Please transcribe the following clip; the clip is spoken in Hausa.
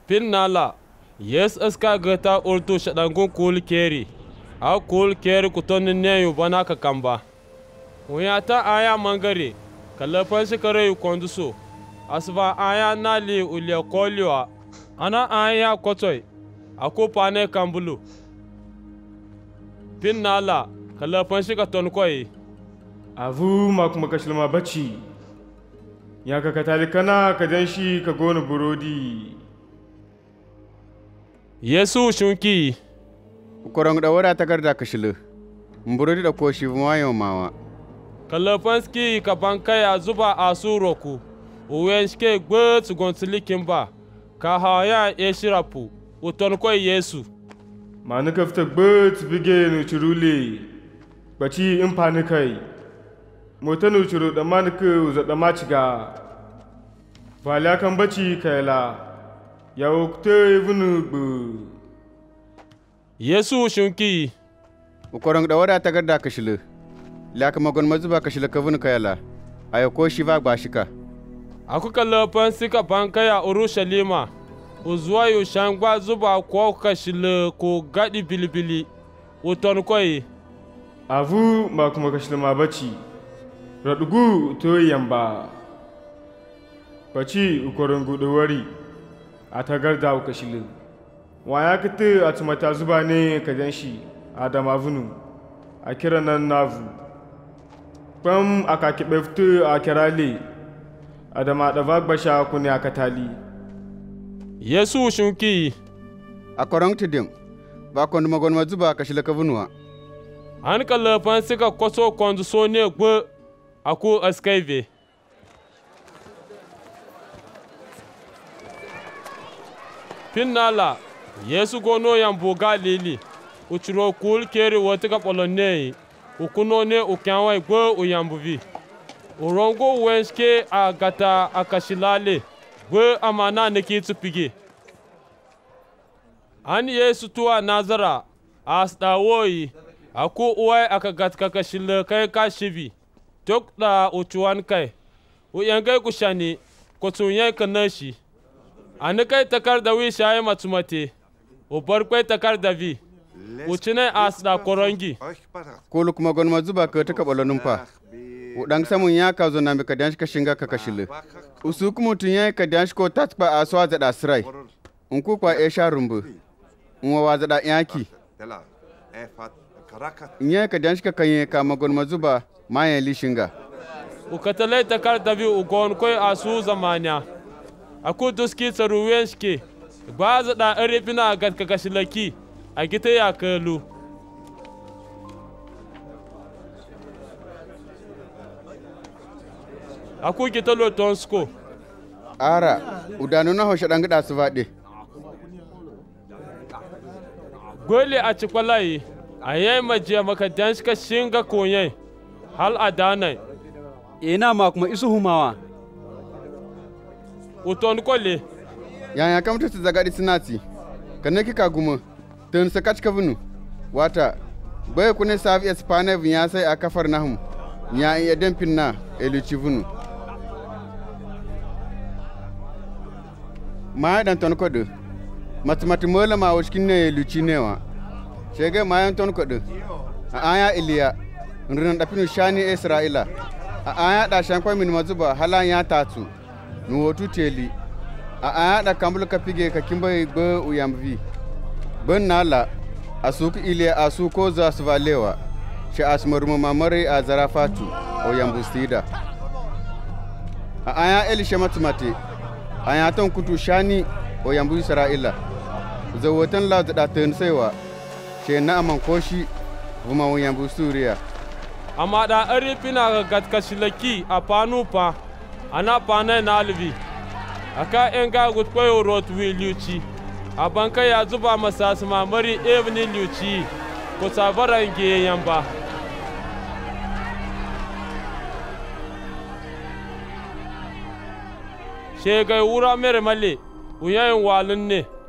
Pin nala, yes aska gata urtu shadangun kul keri. A kul keri kutonin ne yu bana ka kamba. Uyata aya mangare, kalafan shi kare yu konduso. Asba aya nali ulia koliwa. Ana aya kotoi. Ako pane kambulu. Pin nala, kalafan shi ka tonkoi. Avu makashilma baci. Ya ka katalikana ka danshi ka gona burodi. Yesu shunki. Korong da wada takarda kashilu. Mburodi da koshi mayo mawa. Kalafanski ka bankaya zuba asu roku. Uwenshke gbe tsugontili kimba. Ka haya eshirapu. Utonkoi Yesu. Manu kafta gbe tsibige nu churule. Baci impani kai. Motanu churu da manuku za da machiga. Valya kan baci kaila. Ya ukte vunu gbe. Yesu shunki. Korong da wada takarda kashilu. Laka magon mazuba kashilu kavunu kayala. Ayo koshi va gbashika. Aku kalafansi ka bankaya Urushalima. Uzuwa yu shangwa zuba kwa kashilu ko gadi bilibili. Utonkoi. Avu makashilma baci. Radugu to yamba. Baci ukorongu da wari. A tagarda ukashilu. Waya kete a tumata zuba ne ka janshi Adama vunu. A kira nan navu. Kwam aka kiɓe fito a kirale. Adama da vagbasha kuni a katali. Yesu shunki. A korong tidim. Ba kondu magon mazuba kashilu kavunuwa. An kalafansi ka koso kondu so ne gbe. Aku askaive. Pinnala, Yesu gono yambo Galili. Uchuro kul keri wotika polonei. Ukuno ne ukyanwa gbe uyambuvi. Urongo wenshke agata akashilale. Gbe amana neki tupige. An Yesu tuwa Nazara. Asdawoyi. Aku uwai akagat kakashile kai kashivi. Tok da uchuan kai. Uyangai kushani. Kotunyan kanashi. Ani kai takar da wi shaye matumate. Ubar kai takar da vi. Uchine as da korongi. Kulu kuma gon mazuba ka ta kabalo numfa. Udang samun ya ka zo na mi ka danshi ka shinga ka kashilu. Usu kuma tun ya ka danshi ko tatba a so da sirai. Unku kwa esha rumbu. Unwa wa da yaki. Nya ka danshi ka kanye ka magon mazuba maya lishinga. Ukatale takar da vi ugon koi asu zamanya. Aku duski tsaruwenshke. Ba za da arifina gat ka kashilaki. A gita ya kalu. Aku gita lotonsko. Ara, udanu na hoshe dangada su vaɗe. Gwele a cikwalayi. A yayi majiya maka danshka shinga konye. Hal a danai. Ina ma kuma isu humawa. Uton kole. Yaya kamta su zagadi sinati. Kanne kika gumo. Tun sakat kavunu. Wata. Bai kune safi espane vinya sai a kafar nahum. Nya iya dempin na eluci vunu. Ma dan ton kodu. Matemati mola ma washkin ne eluci newa. Shege ma yan ton kodu. A aya Iliya. Nrinan dapinu shani Isra'ila. A aya da shankwa min mazuba halan ya tatu. Nuwotu teli. A aya da kambul ka pige ka kimbai gbe uyamvi. Ben nala asuku Iliya asuko za su valewa. Shi asmarumu mamare a zarafatu o yambustida. A aya Elisha matumate. Aya ton kutu shani o yambu Isra'ila. Zawotan la da tan saiwa. She na aman koshi vuma o yambu Suriya. Amma da arifina ga gatkashilaki a panupa. Ana pana na alvi. Aka enga gutkoyo rot wi liuci. A banka ya zuba masa su mamari evni liuci. Ko sabaran ge yamba. Shegai wura mere male. Uyayin walun ne.